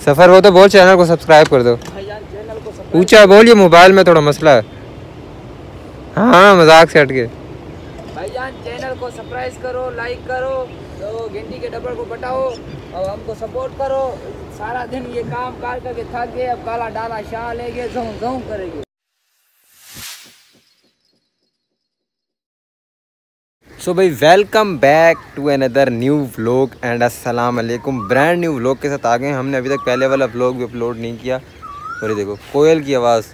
सफ़र हो तो बोल, चैनल को सब्सक्राइब कर दो। ऊंचा बोलिए, मोबाइल में थोड़ा मसला है। हाँ मजाक से हट के। भाईजान चैनल को सब्सक्राइब करो, लाइक करो, तो घंटी के डबल को बटाओ और हमको सपोर्ट करो। सारा दिन ये काम कार करके थक गए, अब काला डाला शाह लेंगे, जूं करेंगे। सो भाई welcome back to another new vlog and अस्सलाम वालेकुम। ब्रांड न्यू व्लॉग के साथ आ गए। हमने अभी तक पहले वाला व्लॉग भी अपलोड नहीं किया। और ये देखो कोयल की आवाज़,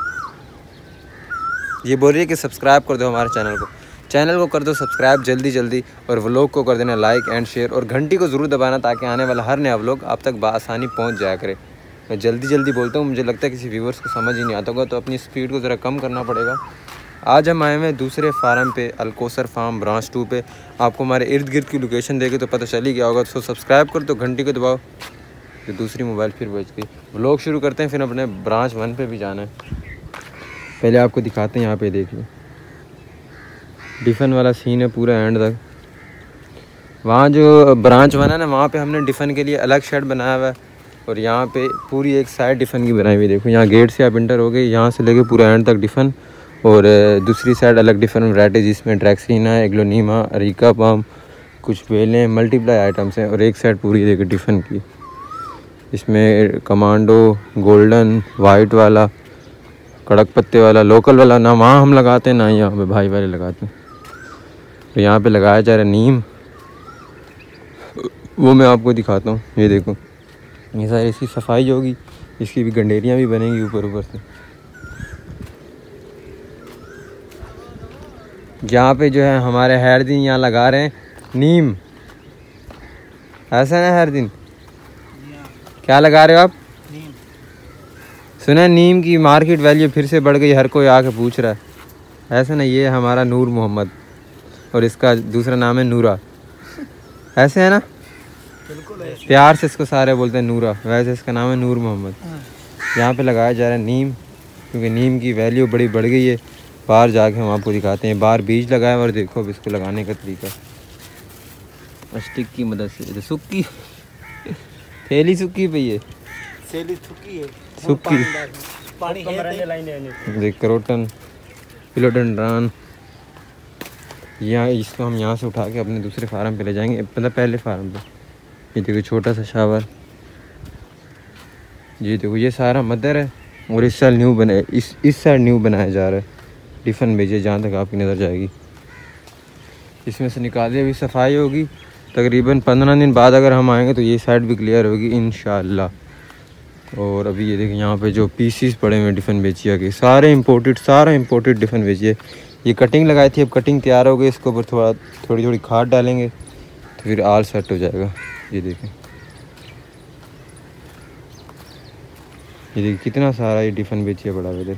ये बोल रही है कि सब्सक्राइब कर दो हमारे चैनल को कर दो सब्सक्राइब जल्दी जल्दी, और व्लॉग को कर देना लाइक एंड शेयर, और घंटी को ज़रूर दबाना ताकि आने वाला हर नया व्लॉग आप तक बआसानी पहुँच जाया करे। मैं जल्दी बोलता हूँ, मुझे लगता है किसी व्यूवर्स को समझ ही नहीं आता होगा, तो अपनी स्पीड को ज़रा कम करना पड़ेगा। आज हम आए हैं दूसरे फार्म पे, अलकोसर फार्म ब्रांच 2 पे। आपको हमारे इर्द गिर्द की लोकेशन देखे तो पता चल ही गया होगा। तो सब्सक्राइब कर दो, घंटी को दबाओ। तो दूसरी मोबाइल फिर बच गई। व्लॉग शुरू करते हैं, फिर अपने ब्रांच 1 पे भी जाना है। पहले आपको दिखाते हैं, यहाँ पे देखिए डिफ़न वाला सीन है पूरा एंड तक। वहाँ जो ब्रांच 1 है ना, वहाँ पे हमने डिफ़न के लिए अलग शेड बनाया हुआ है, और यहाँ पे पूरी एक साइड डिफ़न की बनाई हुई। देखो यहाँ गेट से आप इंटर हो गए, यहाँ से लेके पूरा एंड तक डिफ़न, और दूसरी साइड अलग डिफरेंट वैराइटी जिसमें ट्रैक्सीना, एग्लोनीमा, अरीका पाम, कुछ बेलें, मल्टीप्लाई आइटम्स हैं। और एक साइड पूरी देखिए डिफन की, इसमें कमांडो, गोल्डन, वाइट वाला, कड़क पत्ते वाला, लोकल वाला ना वहाँ हम लगाते हैं ना यहाँ पे भाई वाले लगाते हैं। तो यहाँ पे लगाया जा रहा है नीम, वो मैं आपको दिखाता हूँ। ये देखो ये सारी इसकी सफाई होगी, इसकी भी गंडेरियाँ भी बनेंगी ऊपर से। यहाँ पे जो है हमारे हर दिन यहाँ लगा रहे हैं नीम, ऐसा ना हर दिन। क्या लगा रहे हो आप? नीम। सुना नीम की मार्केट वैल्यू फिर से बढ़ गई, हर कोई आके पूछ रहा है। ऐसा ना, ये हमारा नूर मोहम्मद, और इसका दूसरा नाम है नूरा। ऐसे है ना, प्यार से इसको सारे बोलते हैं नूरा, वैसे इसका नाम है नूर मोहम्मद। यहाँ पे लगाया जा रहा है नीम, क्योंकि नीम की वैल्यू बड़ी बढ़ गई है। बाहर जाके हम आपको दिखाते हैं। बाहर बीज लगाया और देखो अब इसको लगाने का तरीका, स्टिक की मदद से। सुक्की थैली सुक्की पई है, सुक्की पानी देख करोटन फिलोडेंड्रॉन। यहाँ इसको हम यहाँ से उठा के अपने दूसरे फार्म पे ले जाएंगे, मतलब पहले फार्म पे। ये देखो छोटा सा शावर, ये देखो ये सारा मदर है, और इस साल न्यू बना, इस साइड न्यू बनाया जा रहा है। डिफ़न भेजिए जहाँ तक आपकी नज़र जाएगी। इसमें से निकाले भी सफाई होगी। तकरीबन 15 दिन बाद अगर हम आएंगे तो ये साइड भी क्लियर होगी इंशाअल्लाह। और अभी ये देखिए यहाँ पे जो पीसीस पड़े हुए डिफ़न बेचिया के, सारा इम्पोर्टेड डिफ़न बेचिए। ये कटिंग लगाई थी, अब कटिंग तैयार हो गई, इसके ऊपर थोड़ी खाद डालेंगे तो फिर आल सेट हो जाएगा। ये देखिए कितना सारा ये डिफ़न बेचिया पड़ा हुआ है।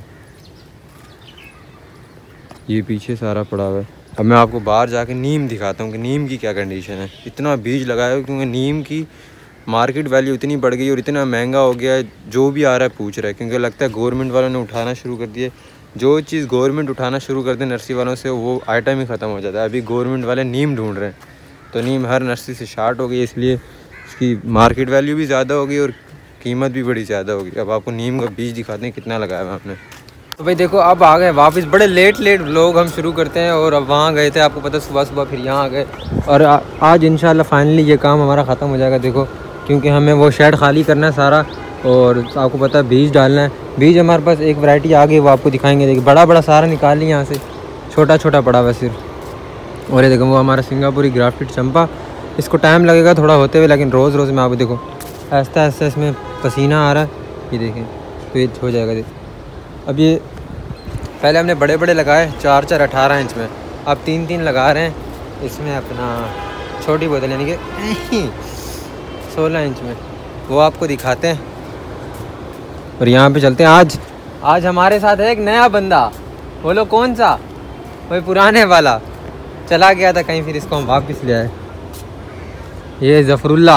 ये पीछे सारा पड़ा हुआ है। अब मैं आपको बाहर जाके नीम दिखाता हूँ कि नीम की क्या कंडीशन है। इतना बीज लगाया है क्योंकि नीम की मार्केट वैल्यू इतनी बढ़ गई और इतना महंगा हो गया है, जो भी आ रहा है पूछ रहा है, क्योंकि लगता है गवर्नमेंट वालों ने उठाना शुरू कर दिए। जो चीज़ गवर्नमेंट उठाना शुरू कर दे नर्सरी वालों से, वो आइटम ही ख़त्म हो जाता है। अभी गवर्नमेंट वाले नीम ढूंढ रहे हैं, तो नीम हर नर्सरी से शार्ट हो गई, इसलिए इसकी मार्केट वैल्यू भी ज़्यादा होगी और कीमत भी बड़ी ज़्यादा होगी। अब आपको नीम का बीज दिखाते हैं कितना लगाया हुआ आपने। तो भाई देखो अब आ गए वापस, बड़े लेट व्लॉग हम शुरू करते हैं। और अब वहाँ गए थे, आपको पता, सुबह फिर यहाँ आ गए, और आज इंशाल्लाह फाइनली ये काम हमारा ख़त्म हो जाएगा। देखो क्योंकि हमें वो शेड खाली करना है सारा, और आपको पता है बीज डालना है। बीज हमारे पास एक वैरायटी आ गई, वो आपको दिखाएंगे। देखिए बड़ा सारा निकाल लिया यहाँ से, छोटा पड़ा हुआ सिर्फ। और ये देखो वो हमारा सिंगापुरी ग्राफ्टेड चंपा, इसको टाइम लगेगा थोड़ा होते हुए, लेकिन रोज़ में आपको देखो आहिस्ता इसमें पसीना आ रहा है। ये देखें तो ये हो जाएगा। देखो अब ये पहले हमने बड़े लगाए 4 18 इंच में, अब 3 लगा रहे हैं इसमें अपना छोटी बोतल, यानी कि 16 इंच में, वो आपको दिखाते हैं। और यहाँ पे चलते हैं। आज हमारे साथ है एक नया बंदा। बोलो कौन सा? वही पुराने वाला चला गया था कहीं, फिर इसको हम वापस ले आए। ये ज़फ़रुल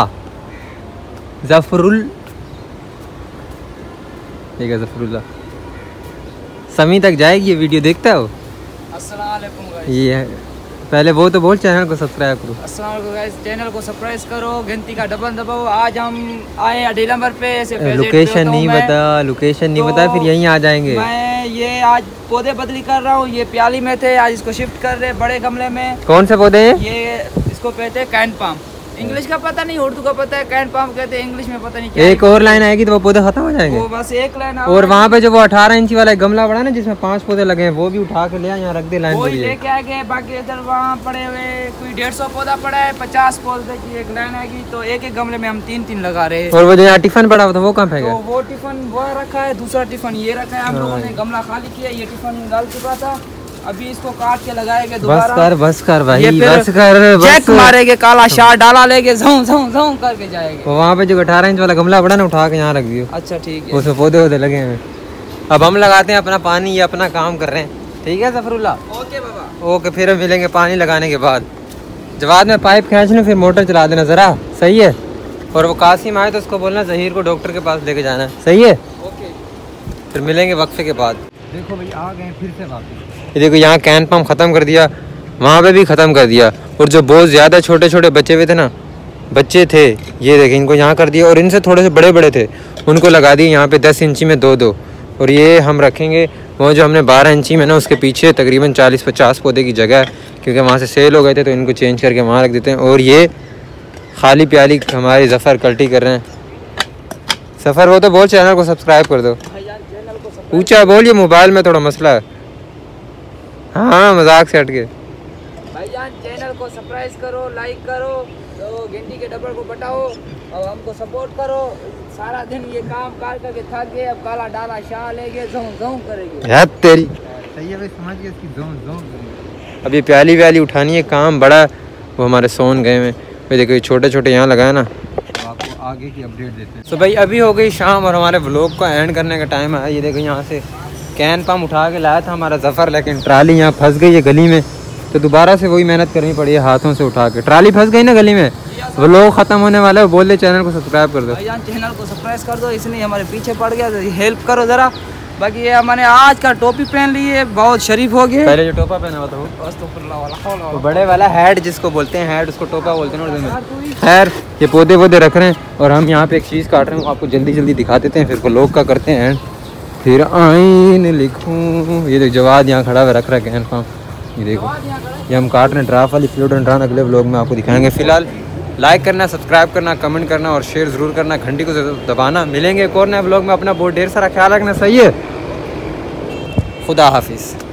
ठीक है, ज़फ़रुल्लाह। समी तक जाएगी ये वीडियो, देखता हो? अस्सलाम वालेकुम गाइस। ये पहले वो तो बोल, चैनल को सब्सक्राइब करो। अस्सलाम वालेकुम गाइस, चैनल को सब्सक्राइब करो, घंटी का डबल दबाओ। आज हम आए अडी नंबर पे, ऐसे लोकेशन नहीं बता, लोकेशन नहीं बता, फिर यहीं आ जाएंगे। मैं ये आज पौधे बदली कर रहा हूँ। ये प्याली में थे, आज इसको शिफ्ट कर रहे बड़े गमले में। कौन से पौधे हैं ये? इसको कहते हैं कैन पाम। इंग्लिश का पता नहीं, उर्दू का पता है, कैन पाम कहते हैं, इंग्लिश में पता नहीं क्या। एक और लाइन आएगी तो वो पौधे खत्म हो जाएंगे। वो बस एक लाइन। और वहाँ पे जो वो 18 इंची वाला गमला पड़ा ना, जिसमें 5 पौधे लगे हैं, वो भी उठा के ले यहाँ रख दे लाइन। वो लेके आ गए। बाकी इधर वहाँ पड़े हुए कोई 150 पौधा पड़ा है, 50 पौधे की एक लाइन आएगी, तो एक एक गमले में हम 3-3 लगा रहे हैं। और वो जो यहाँ टिफिन पड़ा हुआ था वो कहाँ फेंका? तो वो टिफिन वो रखा है, दूसरा टिफिन ये रखा है। हम लोगों ने गमला खाली किया, ये टिफिन डाल चुका था, अभी इसको काट के लगाएंगे दोबारा। बस कर भाई, बस कर, चेक मारेंगे, काला शार डाला लेके झों झों झों करके जाएंगे। वहाँ पे जो 18 इंच वाला गमला पड़ा ना, उठा के यहाँ रख दियो। अच्छा ठीक है, उसमें पौधे वौधे लगे हैं। अब हम लगाते हैं अपना पानी, ये अपना काम कर रहे हैं। ठीक है ज़फरुल्लाह? ओके बाबा, ओके। फिर हम मिलेंगे पानी लगाने के बाद। जवाब में पाइप खींच लो, फिर मोटर चला देना ज़रा, सही है? और वो कासिम आए तो उसको बोलना ज़हीर को डॉक्टर के पास लेके जाना, सही है? ओके। फिर मिलेंगे वक्फे के बाद। देखो भाई, आ गए फिर से वापस। ये देखो, यहाँ कैन पम्प ख़त्म कर दिया, वहाँ पे भी ख़त्म कर दिया। और जो बहुत ज़्यादा छोटे छोटे बच्चे हुए थे ना, बच्चे थे, ये देखें, इनको यहाँ कर दिया। और इनसे थोड़े से बड़े बड़े थे, उनको लगा दिए यहाँ पे 10 इंची में 2-2। और ये हम रखेंगे वो जो हमने 12 इंची में ना, उसके पीछे तकरीबन 40-50 पौधे की जगह है, क्योंकि वहाँ से सेल हो गए थे, तो इनको चेंज करके वहाँ रख देते हैं। और ये खाली प्याली हमारी ज़फ़र कल्टी कर रहे हैं। सफ़र वो तो बोल, चैनल को सब्सक्राइब कर दो। ऊँचा बोलिए, मोबाइल में थोड़ा मसला है। हाँ, मजाक से हट के। भाईजान चैनल को सब्सक्राइब करो, लाइक करो, तो घंटी के डबल को बटाओ और हमको सपोर्ट करो। सारा दिन ये काम कार करके थक गए, अब काला डाला शाह लेके झों झों करेंगे। यार तेरी सही है भाई, समझ गए इसकी झों झों करेंगे। अब ये प्याली व्याली उठानी है, काम बड़ा। वो हमारे सोन गए में भाई, देखो ये छोटे छोटे यहाँ लगाए ना, आपको आगे की अपडेट देते हैं। तो भाई अभी हो गई शाम और हमारे व्लॉग को एंड करने का टाइम है। ये देखो, यहाँ से कैन पम्प उठा के लाया था हमारा ज़फ़र, लेकिन ट्राली यहाँ फंस गई है गली में, तो दोबारा से वही मेहनत करनी पड़ी है हाथों से उठा के। ट्राली फंस गई ना गली में, व्लॉग ख़त्म होने वाला है। बोल दे चैनल को सब्सक्राइब कर दो। भाईजान चैनल को सब्सक्राइब कर दो, इसलिए हमारे पीछे पड़ गया, तो हेल्प करो ज़रा। बाकी ये हमने आज का टोपी पहन ली है, बहुत शरीफ हो गए। पहले जो टोपा पहना हुआ था वो बड़े वाला हैड जिसको बोलते हैं, हैड, उसको टोपा बोलते हैं उर्दू में। खैर, ये पौधे वौधे रख रहे हैं और हम यहाँ पे एक चीज़ काट रहे हैं, आपको जल्दी जल्दी दिखा देते हैं, फिर व्लॉग का करते हैं एंड। फिर आइन लिखूँ, ये देख जवाद यहाँ खड़ा हुआ रख रहा है कैन पम्प। ये देखो, ये हम काट रहे हैं ड्राफ वाली फ्लोडेंड्रॉन। अगले व्लॉग में आपको दिखाएंगे। फिलहाल लाइक करना, सब्सक्राइब करना, कमेंट करना और शेयर ज़रूर करना, घंटी को दबाना। मिलेंगे एक और नए व्लॉग में। अपना बहुत ढेर सारा ख्याल रखना, सही है? खुदा हाफिज़।